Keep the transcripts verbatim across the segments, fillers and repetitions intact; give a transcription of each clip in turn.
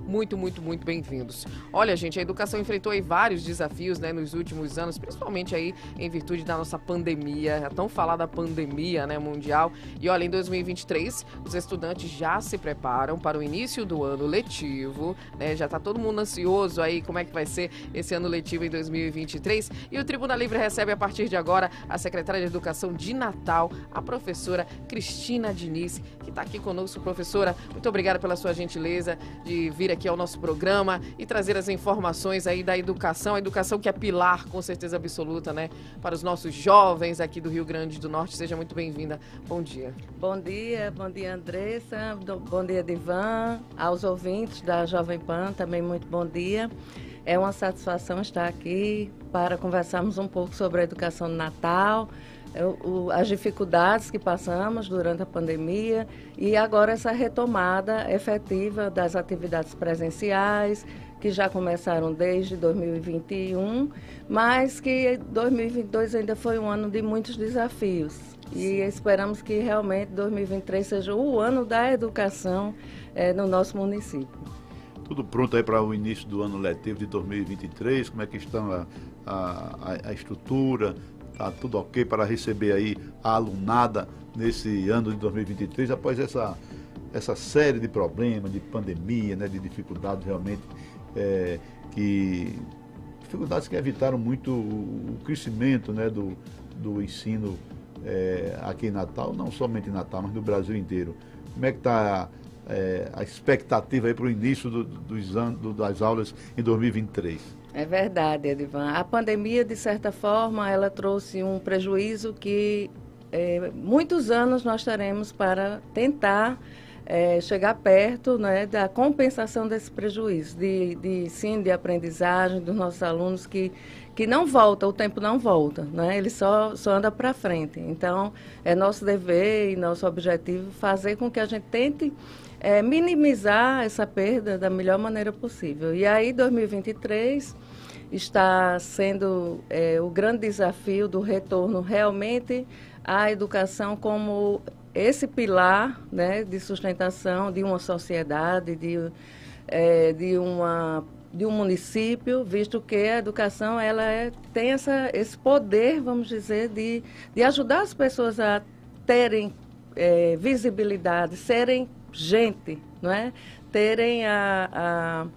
muito, muito, muito bem-vindos. Olha, gente, a educação enfrentou aí vários desafios, né, nos últimos anos, principalmente aí em virtude da nossa pandemia, a tão falada pandemia, né, mundial. E olha, em dois mil e vinte e três, os estudantes já se preparam para o início do ano letivo, né, já está todo mundo ansioso aí como é que vai ser esse ano letivo em dois mil e vinte e três. E o Tribuna Livre recebe a partir de agora a secretária de Educação de Natal, a professora Cristina Diniz, que está aqui conosco. Professora, muito obrigada pela sua gentileza de vir aqui ao nosso programa e trazer as informações aí da educação, a educação que é pilar, com certeza absoluta, né, para os nossos jovens aqui do Rio Grande do Norte. Seja muito bem-vinda. Bom dia. Bom dia, bom dia, Andressa, bom dia, Divan, aos ouvintes da Jovem Pan, também muito bom dia. É uma satisfação estar aqui para conversarmos um pouco sobre a educação no Natal, as dificuldades que passamos durante a pandemia e agora essa retomada efetiva das atividades presenciais, que já começaram desde dois mil e vinte e um, mas que dois mil e vinte e dois ainda foi um ano de muitos desafios. E esperamos que realmente dois mil e vinte e três seja o ano da educação é, no nosso município. Tudo pronto aí para o início do ano letivo de dois mil e vinte e três? Como é que estão a, a, a estrutura? Está tudo ok para receber aí a alunada nesse ano de dois mil e vinte e três, após essa, essa série de problemas, de pandemia, né, de dificuldades realmente, é, que, dificuldades que evitaram muito o, o crescimento, né, do, do ensino é, aqui em Natal, não somente em Natal, mas no Brasil inteiro. Como é que está é, a expectativa aí para o início do, dos anos, do, das aulas em dois mil e vinte e três? É verdade, Edivan. A pandemia, de certa forma, ela trouxe um prejuízo que é, muitos anos nós teremos para tentar é, chegar perto, né, da compensação desse prejuízo, de, de ensino, de aprendizagem dos nossos alunos que, que não volta, o tempo não volta, né, ele só, só anda para frente. Então, é nosso dever e nosso objetivo fazer com que a gente tente É, minimizar essa perda da melhor maneira possível. E aí, dois mil e vinte e três está sendo é, o grande desafio do retorno realmente à educação como esse pilar, né, de sustentação de uma sociedade, de, é, de, uma, de um município, visto que a educação ela é, tem essa, esse poder, vamos dizer, de, de ajudar as pessoas a terem é, visibilidade, serem gente, não é? Terem a, a,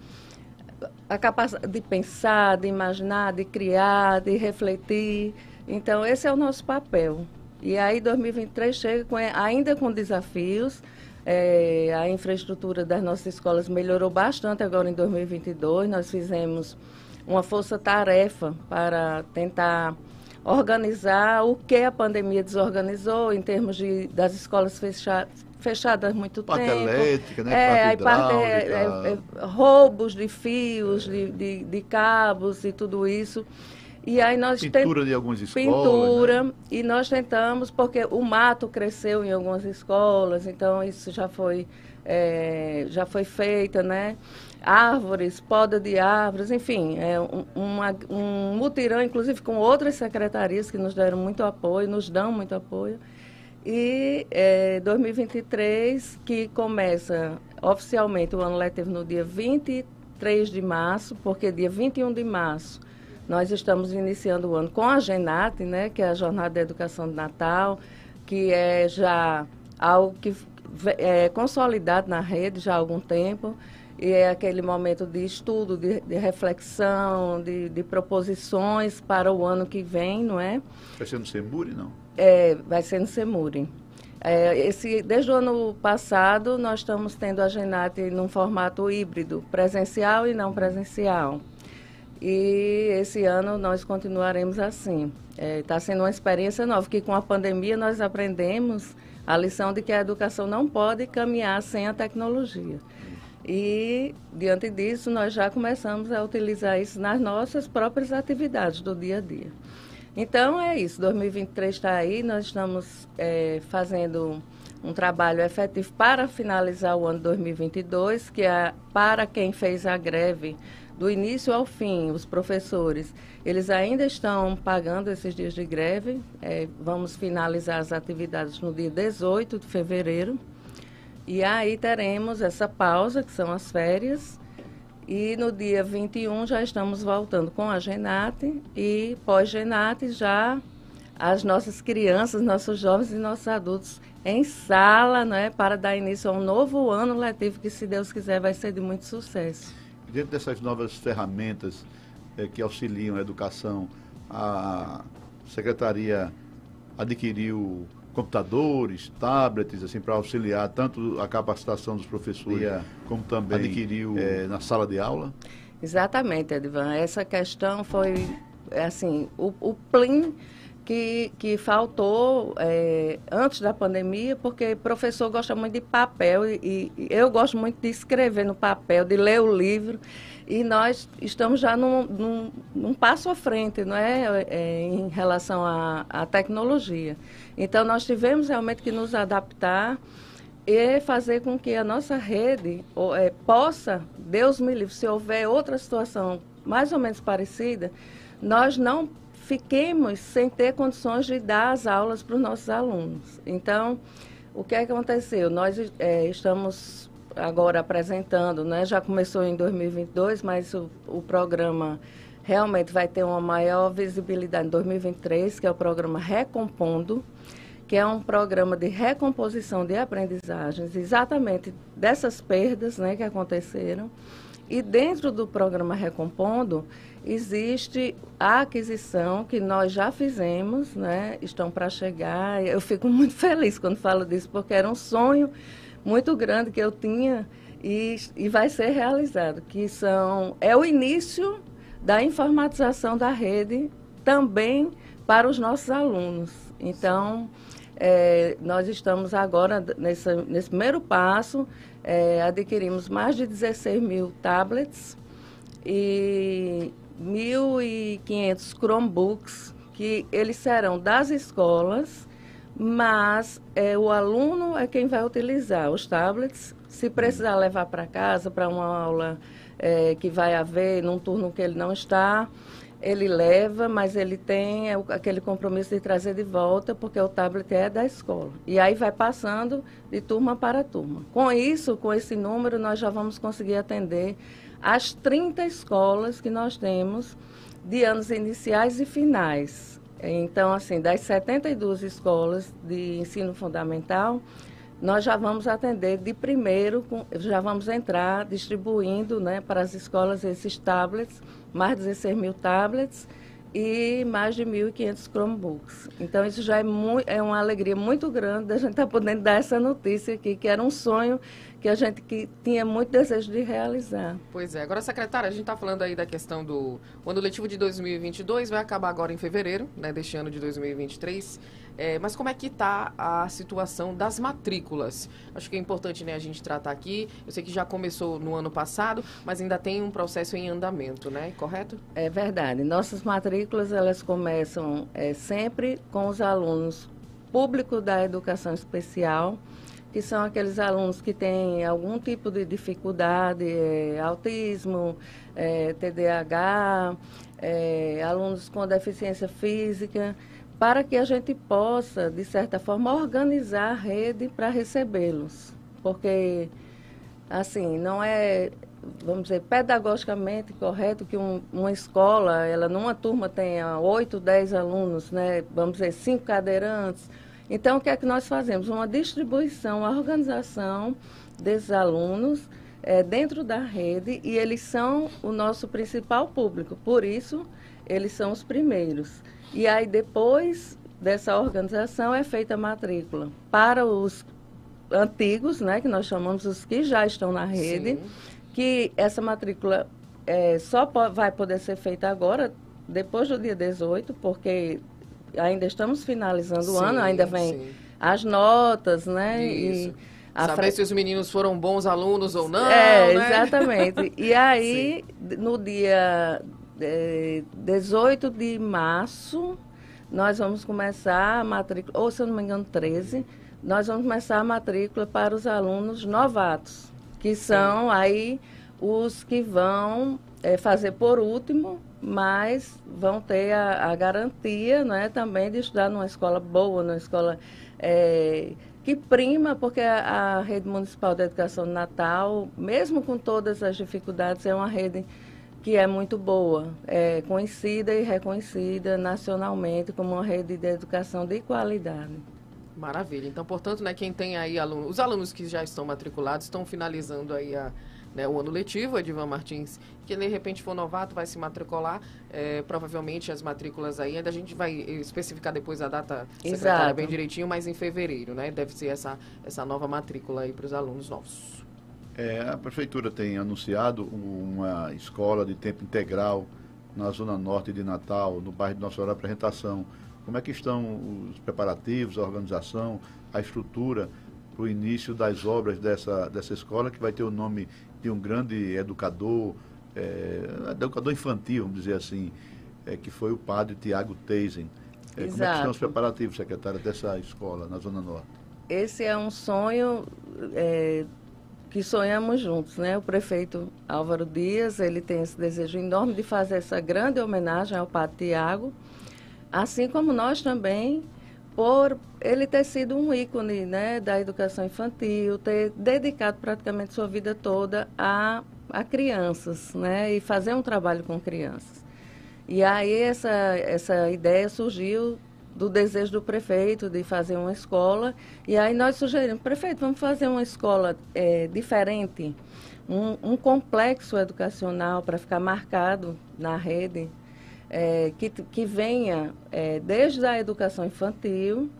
a capacidade de pensar, de imaginar, de criar, de refletir. Então, esse é o nosso papel. E aí, dois mil e vinte e três chega com, ainda com desafios. É, a infraestrutura das nossas escolas melhorou bastante agora em dois mil e vinte e dois. Nós fizemos uma força-tarefa para tentar organizar o que a pandemia desorganizou em termos de, das escolas fechadas. fechadas há muito parte tempo. Parte elétrica, né? É, parte parte, é, é, é, roubos de fios, é. de, de, de cabos e tudo isso. E aí nós pintura tent... de algumas escolas. Pintura, né? E nós tentamos, porque o mato cresceu em algumas escolas, então isso já foi, é, já foi feita, né? Árvores, poda de árvores, enfim, é um, uma, um mutirão, inclusive com outras secretarias que nos deram muito apoio, nos dão muito apoio. E é, dois mil e vinte e três, que começa oficialmente o ano letivo no dia vinte e três de março, porque dia vinte e um de março nós estamos iniciando o ano com a GENAT, né, que é a Jornada de Educação de Natal, que é já algo que é consolidado na rede já há algum tempo, e é aquele momento de estudo, de, de reflexão, de, de proposições para o ano que vem, não é? Vai ser no SEMURI, não? É, vai ser no SEMURI. É, esse, desde o ano passado, nós estamos tendo a GENAT num formato híbrido, presencial e não presencial. E esse ano nós continuaremos assim. Está é, sendo uma experiência nova, que com a pandemia nós aprendemos a lição de que a educação não pode caminhar sem a tecnologia. E, diante disso, nós já começamos a utilizar isso nas nossas próprias atividades do dia a dia. Então, é isso. dois mil e vinte e três está aí, nós estamos é, fazendo um trabalho efetivo para finalizar o ano dois mil e vinte e dois, que é para quem fez a greve do início ao fim, os professores, eles ainda estão pagando esses dias de greve. É, vamos finalizar as atividades no dia dezoito de fevereiro. E aí teremos essa pausa, que são as férias, E no dia vinte e um já estamos voltando com a GENAT e pós-GENAT já as nossas crianças, nossos jovens e nossos adultos em sala, né, para dar início a um novo ano letivo que, se Deus quiser, vai ser de muito sucesso. Dentro dessas novas ferramentas eh, que auxiliam a educação, a Secretaria adquiriu computadores, tablets, assim, para auxiliar tanto a capacitação dos professores, yeah, como também adquiriu é, na sala de aula? Exatamente, Edivan. Essa questão foi, assim, o, o plim que, que faltou é, antes da pandemia, porque o professor gosta muito de papel e, e eu gosto muito de escrever no papel, de ler o livro. E nós estamos já num, num, num passo à frente, não é, é em relação à, à tecnologia. Então, nós tivemos realmente que nos adaptar e fazer com que a nossa rede ou, é, possa, Deus me livre, se houver outra situação mais ou menos parecida, nós não fiquemos sem ter condições de dar as aulas para os nossos alunos. Então, o que aconteceu? Nós é, estamos agora apresentando, né? Já começou em dois mil e vinte e dois, mas o, o programa realmente vai ter uma maior visibilidade em dois mil e vinte e três, que é o programa Recompondo, que é um programa de recomposição de aprendizagens, exatamente dessas perdas, né, que aconteceram. E dentro do programa Recompondo, existe a aquisição que nós já fizemos, né, estão para chegar. Eu fico muito feliz quando falo disso, porque era um sonho muito grande que eu tinha e, e vai ser realizado, que são, é o início da informatização da rede também para os nossos alunos. Então, é, nós estamos agora, nesse, nesse primeiro passo, é, adquirimos mais de dezesseis mil tablets e mil e quinhentos Chromebooks, que eles serão das escolas, mas é, o aluno é quem vai utilizar os tablets. Se precisar levar para casa, para uma aula é, que vai haver num turno que ele não está, ele leva, mas ele tem aquele compromisso de trazer de volta, porque o tablet é da escola. E aí vai passando de turma para turma. Com isso, com esse número, nós já vamos conseguir atender as trinta escolas que nós temos de anos iniciais e finais. Então, assim, das setenta e duas escolas de ensino fundamental, nós já vamos atender de primeiro, já vamos entrar distribuindo, né, para as escolas esses tablets, mais de dezesseis mil tablets e mais de mil e quinhentos Chromebooks. Então, isso já é, muito, é uma alegria muito grande da gente estar podendo dar essa notícia aqui, que era um sonho que a gente que tinha muito desejo de realizar. Pois é. Agora, secretária, a gente está falando aí da questão do... O ano letivo de dois mil e vinte e dois vai acabar agora em fevereiro, né, deste ano de dois mil e vinte e três. É, mas como é que está a situação das matrículas? Acho que é importante, né, a gente tratar aqui. Eu sei que já começou no ano passado, mas ainda tem um processo em andamento, né? Correto? É verdade. Nossas matrículas, elas começam é, sempre com os alunos públicos da educação especial, que são aqueles alunos que têm algum tipo de dificuldade, é, autismo, é, T D A H, é, alunos com deficiência física, para que a gente possa, de certa forma, organizar a rede para recebê-los. Porque, assim, não é, vamos dizer, pedagogicamente correto que um, uma escola, ela numa turma tenha oito, dez alunos, né? Vamos dizer, cinco cadeirantes. Então, o que é que nós fazemos? Uma distribuição, uma organização desses alunos é, dentro da rede, e eles são o nosso principal público. Por isso, eles são os primeiros. E aí, depois dessa organização, é feita a matrícula para os antigos, né, que nós chamamos os que já estão na rede, sim, que essa matrícula é, só po- vai poder ser feita agora, depois do dia dezoito, porque ainda estamos finalizando sim, o ano, ainda vem sim. as notas, né? Isso. E saber fre... se os meninos foram bons alunos ou não, é, né? Exatamente. E aí, sim. no dia é, dezoito de março, nós vamos começar a matrícula, ou se eu não me engano, treze, nós vamos começar a matrícula para os alunos novatos, que são sim. aí os que vão é, fazer por último, mas vão ter a, a garantia, né, também de estudar numa escola boa, numa escola é, que prima, porque a, a rede municipal de educação de Natal, mesmo com todas as dificuldades, é uma rede que é muito boa, é conhecida e reconhecida nacionalmente como uma rede de educação de qualidade. Maravilha. Então, portanto, né, quem tem aí alunos, os alunos que já estão matriculados estão finalizando aí a, né, o ano letivo, Edivan Martins, que de repente for novato, vai se matricular, é, provavelmente as matrículas aí, ainda a gente vai especificar depois a data secretária Exato. bem direitinho, mas em fevereiro, né, deve ser essa, essa nova matrícula aí para os alunos novos. É, a Prefeitura tem anunciado uma escola de tempo integral na Zona Norte de Natal, no bairro de Nossa Senhora da Apresentação. Como é que estão os preparativos, a organização, a estrutura para o início das obras dessa, dessa escola, que vai ter o nome de um grande educador, é, educador infantil, vamos dizer assim, é, que foi o padre Tiago Teisen. É, como é que estão os preparativos, secretária, dessa escola na Zona Norte? Esse é um sonho é, que sonhamos juntos, né? O prefeito Álvaro Dias, ele tem esse desejo enorme de fazer essa grande homenagem ao padre Tiago, assim como nós também, por ele ter sido um ícone, né, da educação infantil, ter dedicado praticamente sua vida toda a, a crianças, né, e fazer um trabalho com crianças. E aí essa, essa ideia surgiu do desejo do prefeito de fazer uma escola, e aí nós sugerimos, prefeito, vamos fazer uma escola é, diferente, um, um complexo educacional para ficar marcado na rede, É, que, que venha é, desde a educação infantil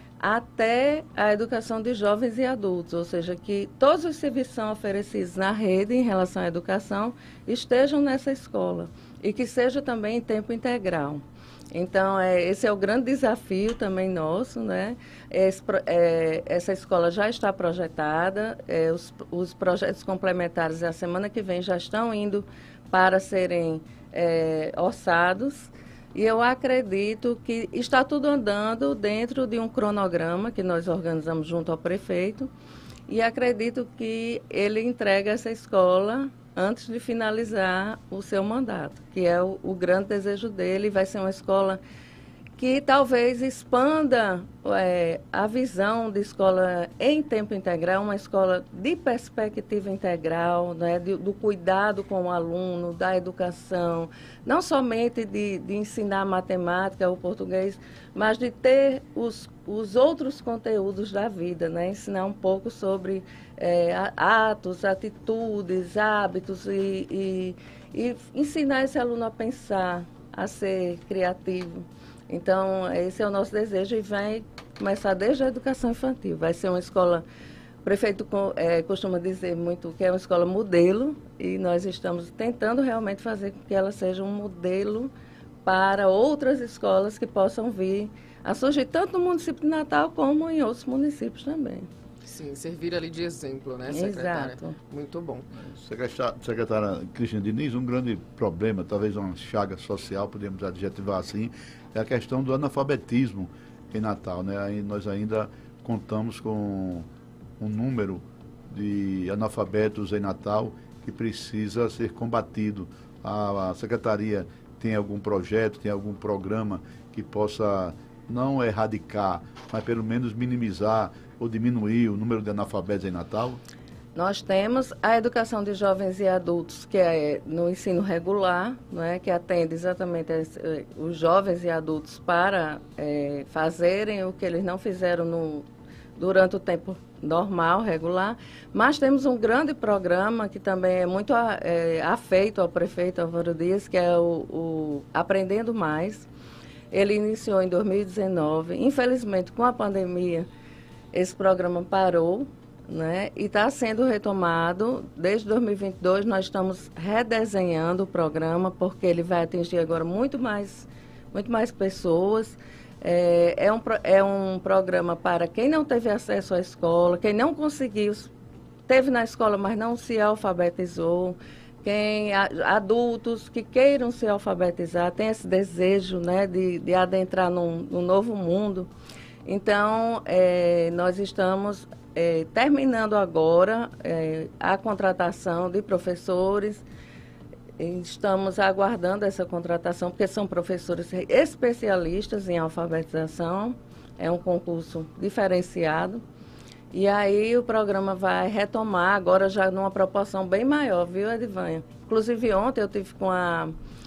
até a educação de jovens e adultos, ou seja, que todos os serviços são oferecidos na rede em relação à educação estejam nessa escola e que seja também em tempo integral. Então, é, esse é o grande desafio também nosso, né? Esse, é, essa escola já está projetada, é, os, os projetos complementares a semana que vem já estão indo para serem É, orçados, e eu acredito que está tudo andando dentro de um cronograma que nós organizamos junto ao prefeito, e acredito que ele entrega essa escola antes de finalizar o seu mandato, que é o, o grande desejo dele. Vai ser uma escola que talvez expanda é, a visão de escola em tempo integral, uma escola de perspectiva integral, né, de, do cuidado com o aluno, da educação, não somente de, de ensinar matemática ou português, mas de ter os, os outros conteúdos da vida, né, ensinar um pouco sobre é, atos, atitudes, hábitos e, e, e ensinar esse aluno a pensar, a ser criativo. Então, esse é o nosso desejo e vai começar desde a educação infantil. Vai ser uma escola, o prefeito é, costuma dizer muito que é uma escola modelo, e nós estamos tentando realmente fazer com que ela seja um modelo para outras escolas que possam vir a surgir tanto no município de Natal como em outros municípios também. Sim, servir ali de exemplo, né, secretária? Exato. Muito bom. Secretária, secretária Cristina Diniz, um grande problema, talvez uma chaga social, podemos adjetivar assim, é a questão do analfabetismo em Natal, né? Aí nós ainda contamos com um número de analfabetos em Natal que precisa ser combatido. A, a secretaria tem algum projeto, tem algum programa que possa não erradicar, mas pelo menos minimizar ou diminuir o número de analfabetos em Natal? Nós temos a educação de jovens e adultos, que é no ensino regular, não é, que atende exatamente os jovens e adultos para é, fazerem o que eles não fizeram no, durante o tempo normal, regular. Mas temos um grande programa que também é muito é, afeito ao prefeito Álvaro Dias, que é o, o Aprendendo Mais. Ele iniciou em dois mil e dezenove. Infelizmente, com a pandemia, esse programa parou, né? E está sendo retomado. Desde dois mil e vinte e dois, nós estamos redesenhando o programa, porque ele vai atingir agora muito mais, muito mais pessoas. É, é, um, é um programa para quem não teve acesso à escola, quem não conseguiu, teve na escola, mas não se alfabetizou, quem, adultos que queiram se alfabetizar, tem esse desejo, né, de, de adentrar num, num novo mundo. Então, é, nós estamos é, terminando agora é, a contratação de professores. Estamos aguardando essa contratação, porque são professores especialistas em alfabetização. É um concurso diferenciado. E aí o programa vai retomar agora já numa proporção bem maior, viu, Edivanha? Inclusive ontem eu tive com a,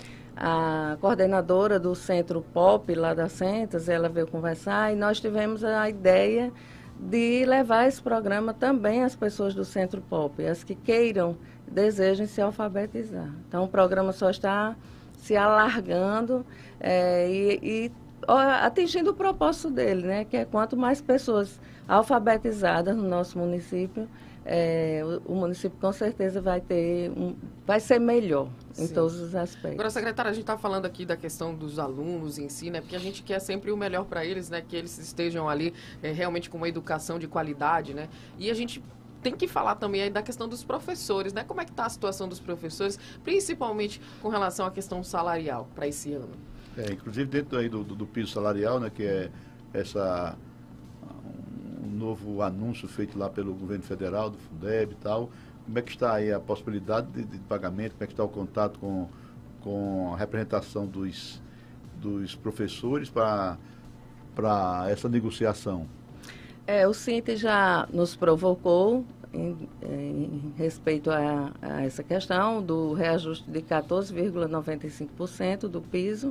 a coordenadora do Centro Pop, lá da Centas, ela veio conversar e nós tivemos a ideia de levar esse programa também às pessoas do Centro Pop, as que queiram, desejem se alfabetizar. Então o programa só está se alargando é, e, e atingindo o propósito dele, né? Que é quanto mais pessoas alfabetizadas no nosso município, é, o, o município com certeza vai ter, um, vai ser melhor em Sim. todos os aspectos. Agora, secretária, a gente está falando aqui da questão dos alunos em si, né? Porque a gente quer sempre o melhor para eles, né? Que eles estejam ali é, realmente com uma educação de qualidade, né? E a gente tem que falar também aí da questão dos professores, né? Como é que está a situação dos professores, principalmente com relação à questão salarial para esse ano? É, inclusive dentro aí do, do, do piso salarial, né, que é essa, um novo anúncio feito lá pelo governo federal, do Fundeb e tal, como é que está aí a possibilidade de, de pagamento, como é que está o contato com, com a representação dos, dos professores para essa negociação? É, o Cinti já nos provocou em, em respeito a, a essa questão do reajuste de quatorze vírgula noventa e cinco por cento do piso.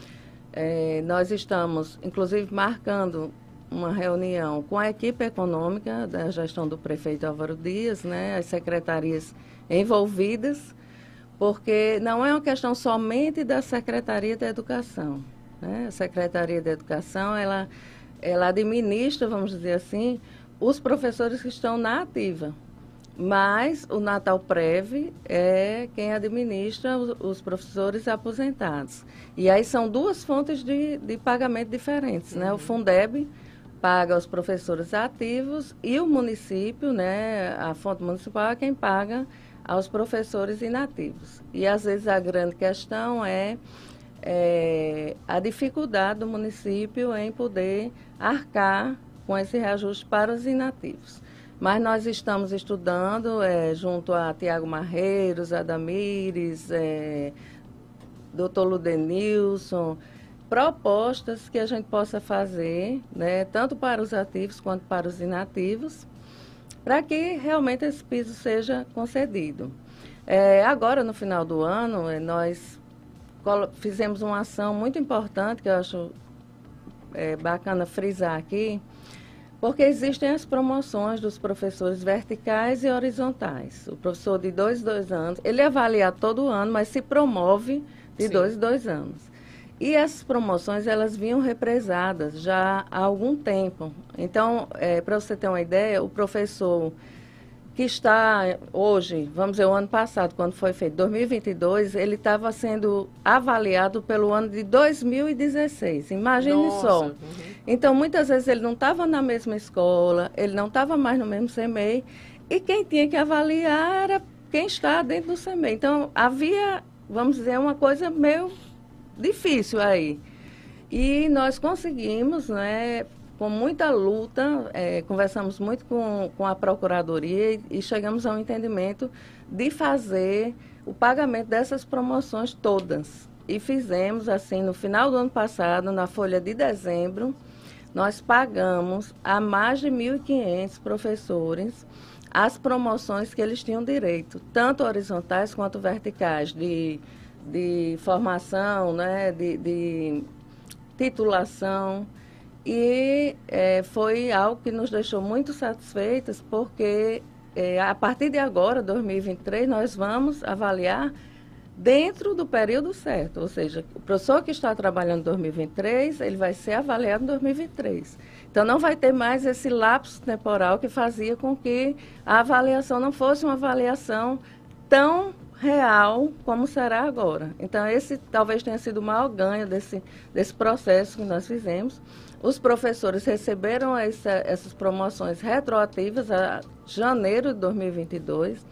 É, nós estamos, inclusive, marcando uma reunião com a equipe econômica da gestão do prefeito Álvaro Dias, né, as secretarias envolvidas, porque não é uma questão somente da Secretaria da Educação, né? A Secretaria da Educação, ela... ela administra, vamos dizer assim, os professores que estão na ativa. Mas o Natalprev é quem administra os, os professores aposentados. E aí são duas fontes de, de pagamento diferentes, uhum. né? O Fundeb paga os professores ativos e o município, né, a fonte municipal é quem paga aos professores inativos. E às vezes a grande questão é É, a dificuldade do município em poder arcar com esse reajuste para os inativos. Mas nós estamos estudando, é, junto a Tiago Marreiros, Adamires, é, doutor Ludenilson, propostas que a gente possa fazer, né, tanto para os ativos quanto para os inativos, para que realmente esse piso seja concedido. É, agora, no final do ano, é, nós fizemos uma ação muito importante, que eu acho é, bacana frisar aqui, porque existem as promoções dos professores verticais e horizontais. O professor de dois em dois anos, ele é avaliado todo ano, mas se promove de Sim. dois em dois anos. E essas promoções, elas vinham represadas já há algum tempo. Então, é, para você ter uma ideia, o professor que está hoje, vamos dizer, o ano passado, quando foi feito, dois mil e vinte e dois, ele estava sendo avaliado pelo ano de dois mil e dezesseis. Imagine Nossa. só. Uhum. Então, muitas vezes ele não estava na mesma escola, ele não estava mais no mesmo C M E I, e quem tinha que avaliar era quem está dentro do C M E I. Então, havia, vamos dizer, uma coisa meio difícil aí. E nós conseguimos, né, com muita luta, é, conversamos muito com, com a Procuradoria e, e chegamos a um entendimento de fazer o pagamento dessas promoções todas. E fizemos, assim, no final do ano passado, na folha de dezembro, nós pagamos a mais de mil e quinhentos professores as promoções que eles tinham direito, tanto horizontais quanto verticais, de, de formação, né, de, de titulação. E é, foi algo que nos deixou muito satisfeitas, porque é, a partir de agora, dois mil e vinte e três, nós vamos avaliar dentro do período certo. Ou seja, o professor que está trabalhando em dois mil e vinte e três, ele vai ser avaliado em dois mil e vinte e três. Então, não vai ter mais esse lapso temporal que fazia com que a avaliação não fosse uma avaliação tão real como será agora. Então, esse talvez tenha sido o maior ganho desse, desse processo que nós fizemos. Os professores receberam essa, essas promoções retroativas a janeiro de dois mil e vinte e dois.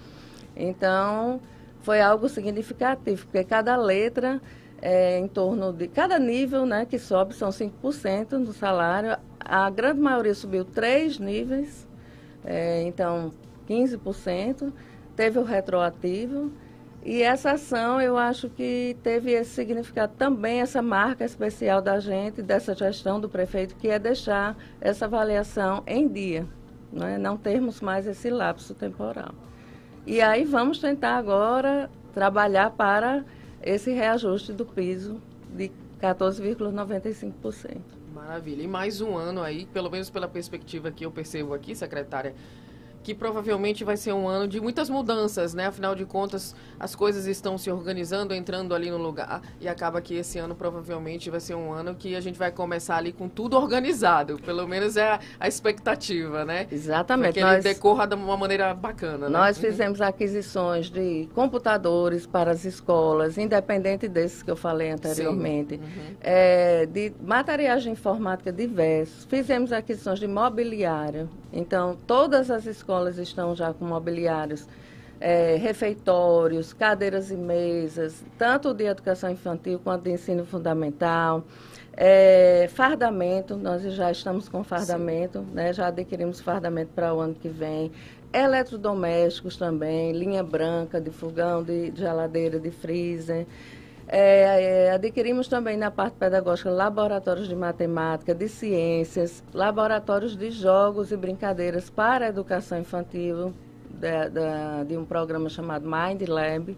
Então, foi algo significativo, porque cada letra, é, em torno de... Cada nível, né, que sobe são cinco por cento do salário. A grande maioria subiu três níveis, é, então quinze por cento, teve o retroativo, e essa ação eu acho que teve esse significado também, essa marca especial da gente, dessa gestão do prefeito, que é deixar essa avaliação em dia, né? Não termos mais esse lapso temporal. E aí vamos tentar agora trabalhar para esse reajuste do piso de quatorze vírgula noventa e cinco por cento. Maravilha. E mais um ano aí, pelo menos pela perspectiva que eu percebo aqui, secretária, que provavelmente vai ser um ano de muitas mudanças, né? Afinal de contas, as coisas estão se organizando, entrando ali no lugar, e acaba que esse ano provavelmente vai ser um ano que a gente vai começar ali com tudo organizado, pelo menos é a, a expectativa, né? Exatamente. Que ele nós, decorra de uma maneira bacana, né? Nós fizemos aquisições de computadores para as escolas, independente desses que eu falei anteriormente, uhum. é, de materiais de informática diversos, fizemos aquisições de mobiliário, então todas as escolas escolas estão já com mobiliários, é, refeitórios, cadeiras e mesas, tanto de educação infantil quanto de ensino fundamental, é, fardamento, nós já estamos com fardamento, né, já adquirimos fardamento para o ano que vem, eletrodomésticos também, linha branca de fogão, de, de geladeira, de freezer. É, é, adquirimos também na parte pedagógica laboratórios de matemática, de ciências, laboratórios de jogos e brincadeiras para a educação infantil, de, de, de um programa chamado Mind Lab.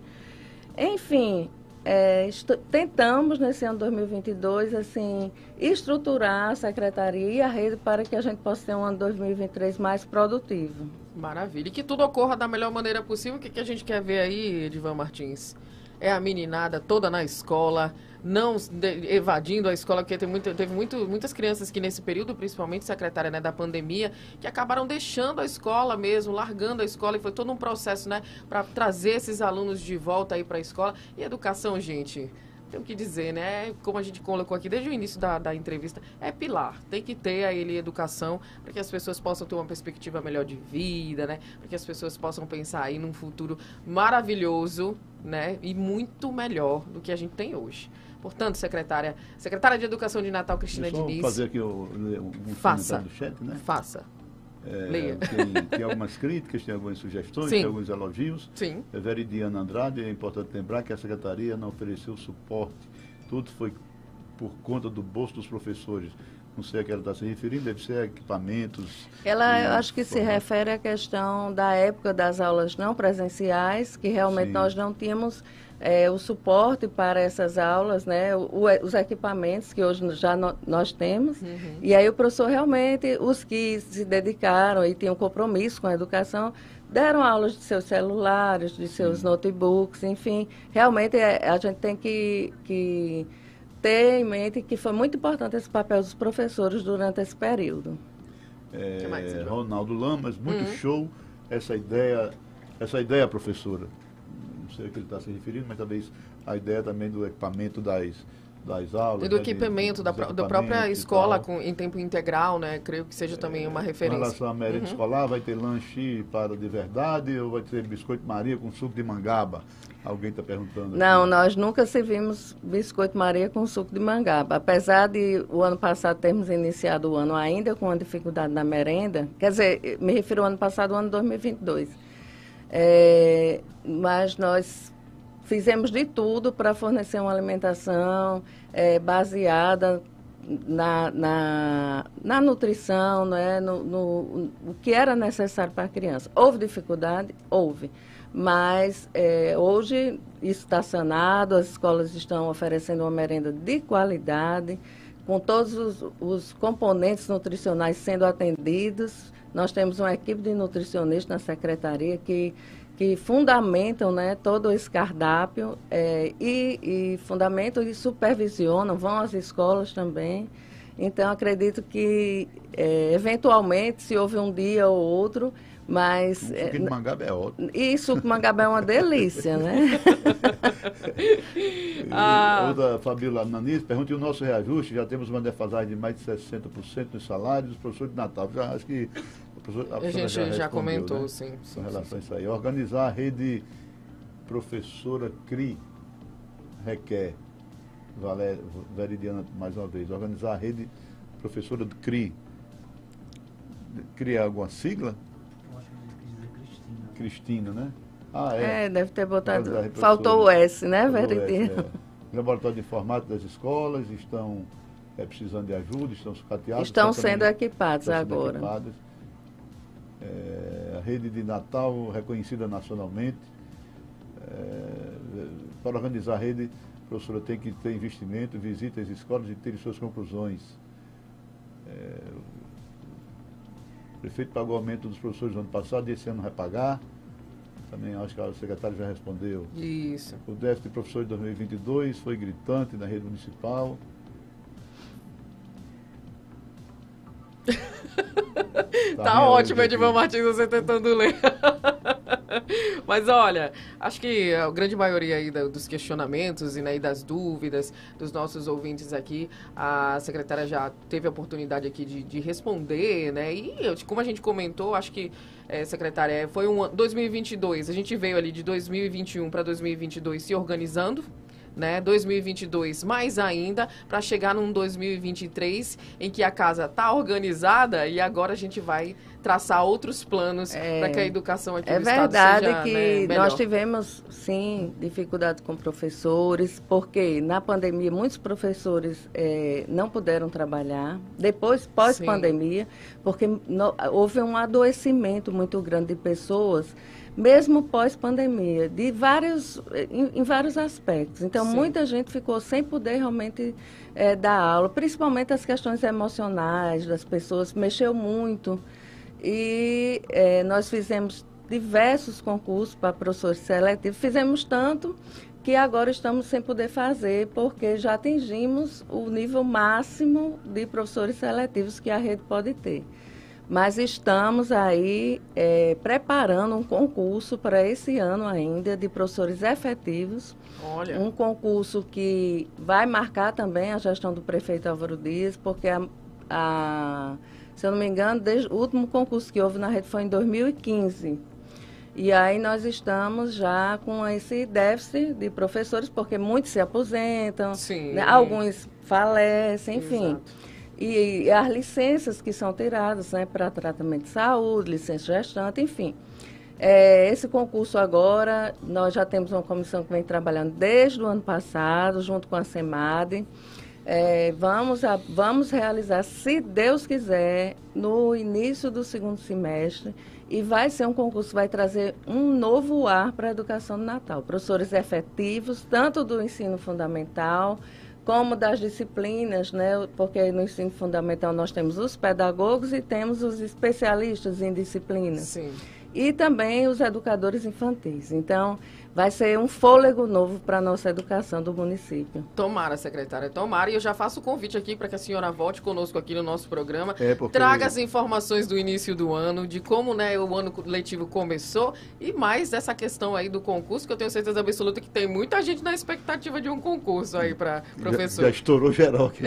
Enfim, é, tentamos nesse ano dois mil e vinte e dois assim, estruturar a secretaria e a rede para que a gente possa ter um ano dois mil e vinte e três mais produtivo. Maravilha. E que tudo ocorra da melhor maneira possível. O que, que a gente quer ver aí, Edivan Martins? É a meninada toda na escola, não de, evadindo a escola, porque tem muito, teve muito, muitas crianças que nesse período, principalmente secretária, né, da pandemia, que acabaram deixando a escola mesmo, largando a escola, e foi todo um processo, né, para trazer esses alunos de volta aí para a escola. E educação, gente, tenho que dizer, né, como a gente colocou aqui desde o início da, da entrevista, é pilar. Tem que ter a ele educação para que as pessoas possam ter uma perspectiva melhor de vida, né, para que as pessoas possam pensar aí num futuro maravilhoso, né, e muito melhor do que a gente tem hoje. Portanto, secretária, secretária de Educação de Natal, Cristina Deixa eu Diniz. fazer aqui o, um Faça. comentário do chat, né? Faça. É, Leia. Tem, tem algumas críticas, tem algumas sugestões, Sim. tem alguns elogios. Sim. É, Veridiana Andrade, é importante lembrar que a Secretaria não ofereceu suporte. Tudo foi por conta do bolso dos professores. Não sei a que ela está se referindo, deve ser equipamentos. Ela, e, eu acho que se formato. refere à questão da época das aulas não presenciais, que realmente Sim. nós não tínhamos é, o suporte para essas aulas, né, o, os equipamentos que hoje já no, nós temos. Uhum. E aí o professor realmente, os que se dedicaram e tinham compromisso com a educação, deram aulas de seus celulares, de seus Sim. notebooks, enfim. Realmente a gente tem que... que ter em mente que foi muito importante esse papel dos professores durante esse período. É, mais, Ronaldo Lamas, muito uhum. show essa ideia, essa ideia, professora. Não sei a que ele está se referindo, mas talvez a ideia também do equipamento das, das aulas. E do né, equipamento de, da, da própria escola com, em tempo integral, né? Creio que seja também uma referência. Com relação à merenda uhum. escolar, vai ter lanche para de verdade ou vai ter biscoito Maria com suco de mangaba? Alguém está perguntando. Não, aqui. Nós nunca servimos biscoito Maria com suco de mangaba. Apesar de o ano passado termos iniciado o ano ainda com uma dificuldade na merenda, quer dizer, me refiro ao ano passado, o ano dois mil e vinte e dois. É, mas nós fizemos de tudo para fornecer uma alimentação é, baseada na, na, na nutrição, né, no, no o que era necessário para a criança. Houve dificuldade? Houve. Mas é, hoje isso está sanado, as escolas estão oferecendo uma merenda de qualidade, com todos os, os componentes nutricionais sendo atendidos. Nós temos uma equipe de nutricionistas na secretaria que, que fundamentam, né, todo esse cardápio é, e, e fundamentam e supervisionam, vão às escolas também. Então, acredito que, é, eventualmente, se houve um dia ou outro, mas... O suco de mangaba é ótimo. E suco de mangaba é uma delícia, né? ah. Outra, Fabíola Nanis, pergunta, e o nosso reajuste? Já temos uma defasagem de mais de sessenta por cento nos salários dos professores de Natal. Já, acho que a, professora, a, a gente já, já comentou, né? sim, sim. Com relação sim, a isso aí. Organizar a rede professora C R I requer, Valéria, Veridiana, mais uma vez, organizar a rede professora do C R I. Criar alguma sigla? Cristina, né? Ah, é. É, deve ter botado. Mas a Faltou o S, né, Faltou o S, Veritinha? é. Laboratório de informática das escolas estão é, precisando de ajuda, estão sucateados. Estão sendo equipados estão sendo agora. equipados. É, a rede de Natal reconhecida nacionalmente. É, para organizar a rede, a professora tem que ter investimento, visita as escolas e ter suas conclusões. É, o prefeito pagou o aumento dos professores no ano passado e esse ano vai pagar. Também acho que o secretário já respondeu. Isso. O déficit de professores de dois mil e vinte e dois foi gritante na rede municipal. Tá, tá ótimo, Edivan Martins, você tentando ler. Mas olha, acho que a grande maioria aí dos questionamentos e, né, e das dúvidas dos nossos ouvintes aqui, a secretária já teve a oportunidade aqui de, de responder, né? E como a gente comentou, acho que, é, secretária, foi um dois mil e vinte e dois, a gente veio ali de dois mil e vinte e um para dois mil e vinte e dois se organizando, né, dois mil e vinte e dois mais ainda, para chegar num dois mil e vinte e três em que a casa está organizada e agora a gente vai traçar outros planos é, para que a educação aqui é no estado seja, É verdade que né, nós tivemos, sim, dificuldade com professores, porque na pandemia muitos professores é, não puderam trabalhar, depois pós-pandemia, porque no, houve um adoecimento muito grande de pessoas, mesmo pós-pandemia, de vários, em, em vários aspectos. Então, sim, muita gente ficou sem poder realmente é, dar aula, principalmente as questões emocionais das pessoas, mexeu muito. E é, nós fizemos diversos concursos para professores seletivos, fizemos tanto que agora estamos sem poder fazer, porque já atingimos o nível máximo de professores seletivos que a rede pode ter. Mas estamos aí é, preparando um concurso para esse ano ainda de professores efetivos. Olha. Um concurso que vai marcar também a gestão do prefeito Álvaro Dias, porque, a, a, se eu não me engano, desde, o último concurso que houve na rede foi em dois mil e quinze. E aí nós estamos já com esse déficit de professores, porque muitos se aposentam, né, alguns falecem, enfim. Exato. E, e as licenças que são tiradas, né, para tratamento de saúde, licença gestante, enfim. É, esse concurso agora, nós já temos uma comissão que vem trabalhando desde o ano passado, junto com a SEMAD. É, vamos, a, vamos realizar, se Deus quiser, no início do segundo semestre. E vai ser um concurso que vai trazer um novo ar para a educação do Natal. Professores efetivos, tanto do ensino fundamental, como das disciplinas, né? Porque no ensino fundamental nós temos os pedagogos e temos os especialistas em disciplinas. Sim. E também os educadores infantis. Então, vai ser um fôlego novo para a nossa educação do município. Tomara, secretária, tomara. E eu já faço o convite aqui para que a senhora volte conosco aqui no nosso programa. É porque... Traga as informações do início do ano, de como, né, o ano letivo começou e mais dessa questão aí do concurso, que eu tenho certeza absoluta que tem muita gente na expectativa de um concurso aí para professor. Já, já estourou geral aqui.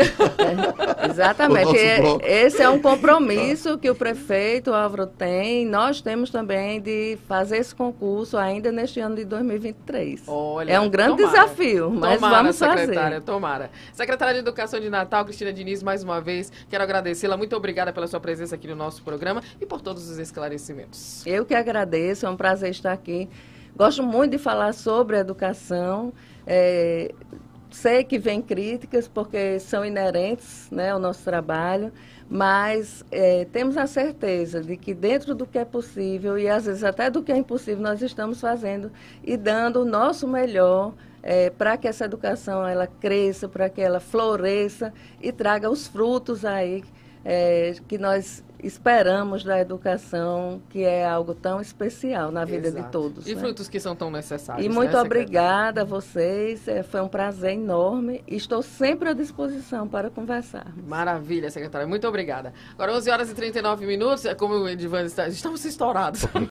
É, exatamente. Esse é um compromisso que o prefeito Álvaro tem. Nós temos também de fazer esse concurso ainda neste ano de dois mil e vinte e três. Olha, é um grande tomara, desafio, mas tomara, vamos secretária, fazer. Tomara. Secretária de Educação de Natal, Cristina Diniz, mais uma vez, quero agradecê-la. Muito obrigada pela sua presença aqui no nosso programa e por todos os esclarecimentos. Eu que agradeço, é um prazer estar aqui. Gosto muito de falar sobre a educação. É, sei que vem críticas, porque são inerentes, né, ao nosso trabalho, mas é, temos a certeza de que dentro do que é possível e às vezes até do que é impossível nós estamos fazendo e dando o nosso melhor é, para que essa educação ela cresça, para que ela floresça e traga os frutos aí é, que nós esperamos da educação, que é algo tão especial na vida Exato. de todos. E né? frutos que são tão necessários. E muito né, obrigada a vocês, é, foi um prazer enorme e estou sempre à disposição para conversar. Maravilha, secretária, muito obrigada. Agora onze horas e trinta e nove minutos, como o Edivan está, estamos estourados.